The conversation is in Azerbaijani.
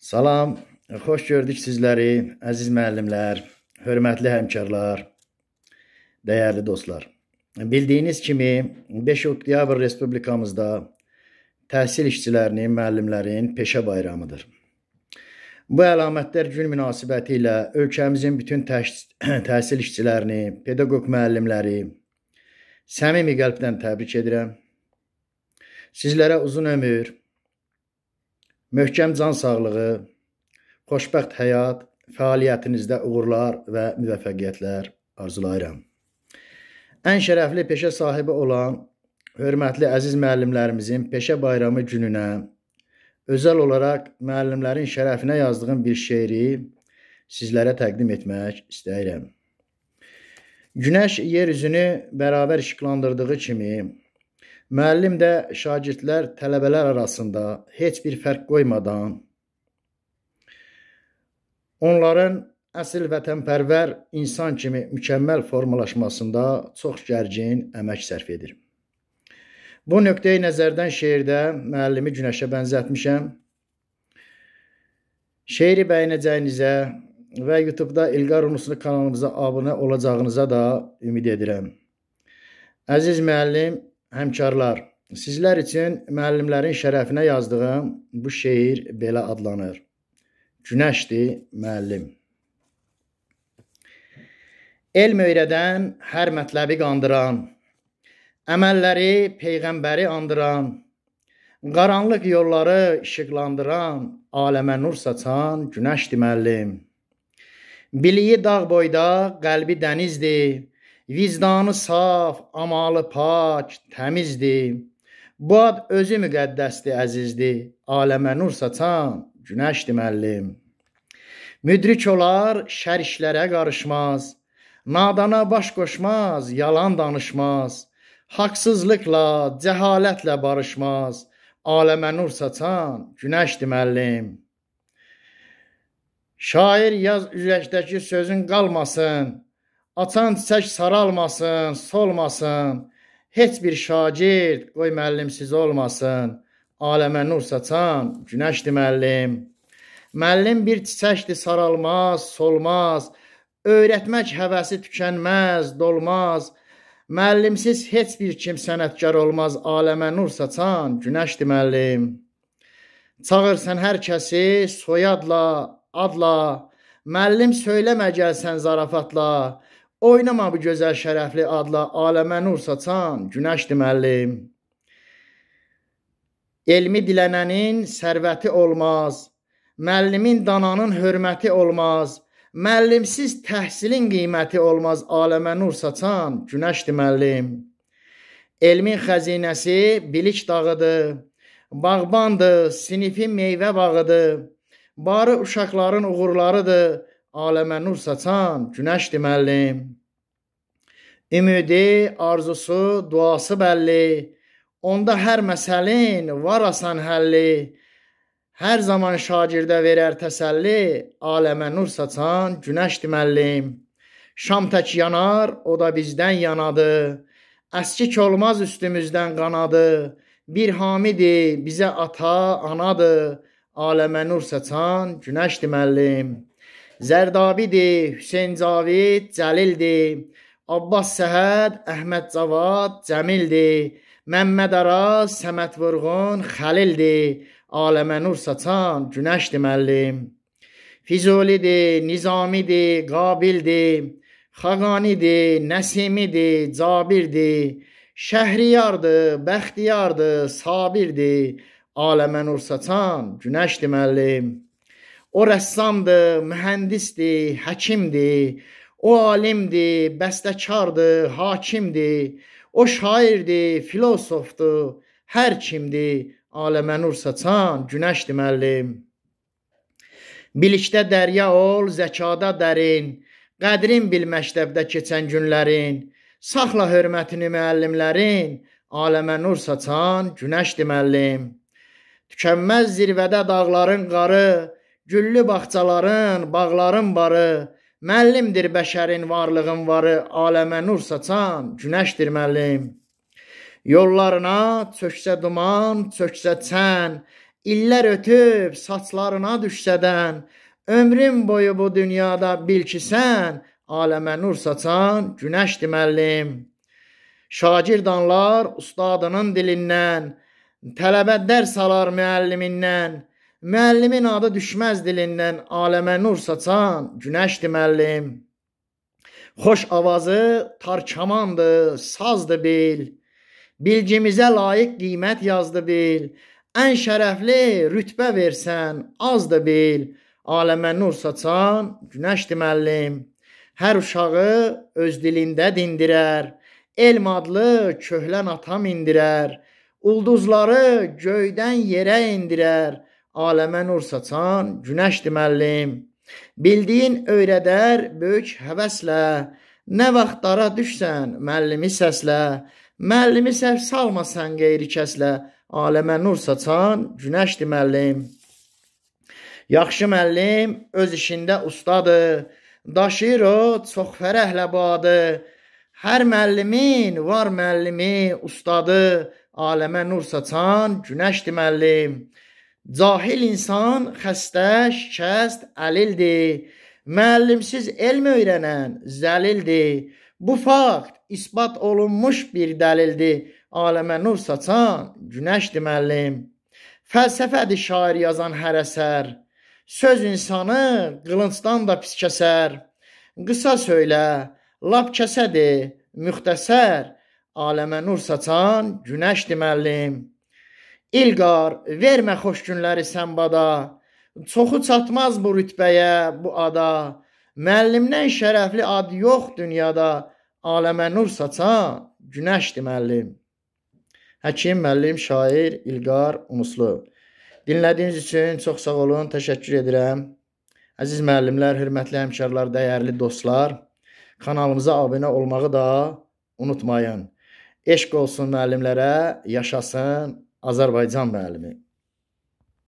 Salam, xoş gördük sizləri, əziz müəllimlər, hörmətli həmkarlar, dəyərli dostlar. Bildiyiniz kimi 5 oktyabr Respublikamızda təhsil işçilərinin, müəllimlərin peşə bayramıdır. Bu əlamətlər gün münasibəti ilə ölkəmizin bütün təhsil işçilərini, pedaqoq müəllimləri səmimi qəlbdən təbrik edirəm. Sizlərə uzun ömür, möhkəm can sağlığı, xoşbəxt həyat, fəaliyyətinizdə uğurlar və müvəffəqiyyətlər arzulayıram. Ən şərəfli peşə sahibi olan hörmətli əziz müəllimlərimizin peşə bayramı gününə özəl olaraq müəllimlərin şərəfinə yazdığım bir şeiri sizlərə təqdim etmək istəyirəm. Günəş yeryüzünü bərabər işıqlandırdığı kimi, müəllim də şagirdlər, tələbələr arasında heç bir fərq qoymadan onların əsl vətənpərvər insan kimi mükəmməl formalaşmasında çox gərgin əmək sərf edir. Bu nöqteyi nəzərdən şeirdə müəllimi günəşə bənzətmişəm. Şeiri bəyənəcəyinizə və YouTube-da İlqar Unuslu kanalımıza abunə olacağınıza da ümid edirəm. Əziz müəllim, həmkarlar, sizlər üçün müəllimlərin şərəfinə yazdığım bu şeir belə adlanır. Günəşdir müəllim. Elm öyrədən, hər mətləbi qandıran, əməlləri peyğəmbəri andıran, qaranlıq yolları işıqlandıran, aləmə nur saçan günəşdir müəllim. Biliyi dağ boyda, qəlbi dənizdir, vicdanı saf, amalı pak, təmizdir. Bu ad özü müqəddəsdir, əzizdir, aləmə nur saçan günəşdir müəllim. Müdrik olar, şər işlərə qarışmaz, nadana baş qoşmaz, yalan danışmaz, haqsızlıqla, cəhalətlə barışmaz, aləmə nur saçan günəşdir müəllim. Şair yaz ürəkdəki sözün qalmasın, açan çiçək saralmasın, solmasın, heç bir şagird qoy müəllimsiz olmasın, aləmə nur saçan günəşdir müəllim. Müəllim bir çiçəkdir, saralmaz, solmaz, öyrətmək həvəsi tükənməz, dolmaz, müəllimsiz heç bir kim sənətkar olmaz, aləmə nur saçan günəşdir müəllim. Çağırsan hər kəsi soyadla, adla, müəllim söyləmə gəlsən zarafatla, oynama bu gözəl şərəfli adla, aləmə nur saçan günəşdir müəllim. Elmi dilənənin sərvəti olmaz, müəllimin dananın hörməti olmaz, müəllimsiz təhsilin qiyməti olmaz, aləmə nur saçan günəşdir müəllim. Elmin xəzinəsi bilik dağıdır, bağbandır, sinifin meyvə bağıdır, barı uşaqların uğurlarıdır, aləmə nur saçan günəşdir müəllim. Ümidi, arzusu, duası bəlli, onda hər məsəlin var asan həlli, hər zaman şagirdə verər təsəlli, aləmə nur saçan günəşdir müəllim. Şam tək yanar, o da bizdən yanadı, əskik olmaz üstümüzdən qanadı, bir hamidir, bizə ata, anadır, aləmə nur saçan günəşdir müəllim. Zərdabidir, Hüseyn Cavid, Cəlildir, Abbas Səhəd, Əhməd Cavad, Cəmildir, Məmməd Araz, Səməd Vurğun, Xəlildir, aləmə nur saçan günəşdir müəllim. Füzulidir, Nizamidir, Qabildir, Xaqanidir, Nəsimidir, Cabirdir, Şəhriyardır, Bəxtiyardır, Sabirdir, aləmə nur saçan günəşdir müəllim. O rəssamdır, mühəndisdir, həkimdir, o alimdir, bəstəkardır, hakimdir, o şairdir, filosofdur, hər kimdir, aləmə nur saçan günəşdir müəllim. Bilikdə dərya ol, zəkada dərin, qədrin bil məktəbdə keçən günlərin, saxla hörmətini müəllimlərin, aləmə nur saçan günəşdir müəllim. Tükənməz zirvədə dağların qarı, güllü bağçaların, bağların barı, müəllimdir bəşərin varlığın varı, aləmə nur saçan günəşdir müəllim. Yollarına çöksə duman, çöksə çən, İllər ötüb saçlarına düşsədən, ömrüm boyu bu dünyada bil ki sən, aləmə nur saçan günəşdir müəllim. Şagirdanlar ustadının dilindən, tələbə dərs alar müəllimindən, müəllimin adı düşməz dilindən, aləmə nur saçan günəşdir müəllim. Xoş avazı tarkamandır, sazdır bil, bilgimizə layiq qiymət yazdı bil, ən şərəfli rütbə versən azdır bil, aləmə nur saçan günəşdir müəllim. Hər uşağı öz dilində dindirər, elm adlı köhlən atam indirər, ulduzları göydən yerə indirər, aləmə nur saçan günəşdir müəllim. Bildiyin öyrədər böyük həvəslə, nə vaxtlara düşsən müəllimi səslə, müəllimi səhv salmasan qeyri kəslə, aləmə nur saçan günəşdir müəllim. Yaxşı müəllim öz işində ustadır, daşıyır o çox fərəhlə badı. Hər müəllimin var müəllimi, ustadı, aləmə nur saçan günəşdir müəllim. Cahil insan xəstə, şikəst, əlildir. Müəllimsiz elm öyrənən zəlildir. Bu fakt isbat olunmuş bir dəlildir. Aləmə nur saçan günəşdir müəllim. Fəlsəfədir şair yazan hər əsər. Söz insanı qılıncdan da pis kəsər. Qısa söylə, lap kəsədir, müxtəsər, aləmə nur saçan günəşdir müəllim. İlqar, vermə xoş günləri sən bada, çoxu çatmaz bu rütbəyə, bu ada. Müəllimdən şərəfli ad yox dünyada, aləmə nur saçan günəşdir müəllim. Həkim, müəllim, şair, İlqar Umuslu. Dinlədiyiniz üçün çox sağ olun, təşəkkür edirəm. Əziz müəllimlər, hörmətli həmkarlar, dəyərli dostlar, kanalımıza abunə olmağı da unutmayın. Eşq olsun müəllimlərə, yaşasın Azərbaycan müəllimi.